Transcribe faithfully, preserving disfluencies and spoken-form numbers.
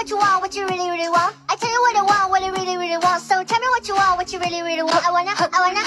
what you want, what you really, really want. I tell you what I want, what I really, really want. So tell me what you want, what you really, really want. I wanna, I wanna,